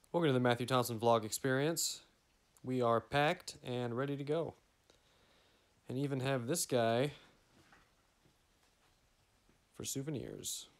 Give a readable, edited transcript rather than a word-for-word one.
Welcome to the Matthew Thompson vlog experience. We are packed and ready to go. And even have this guy for souvenirs.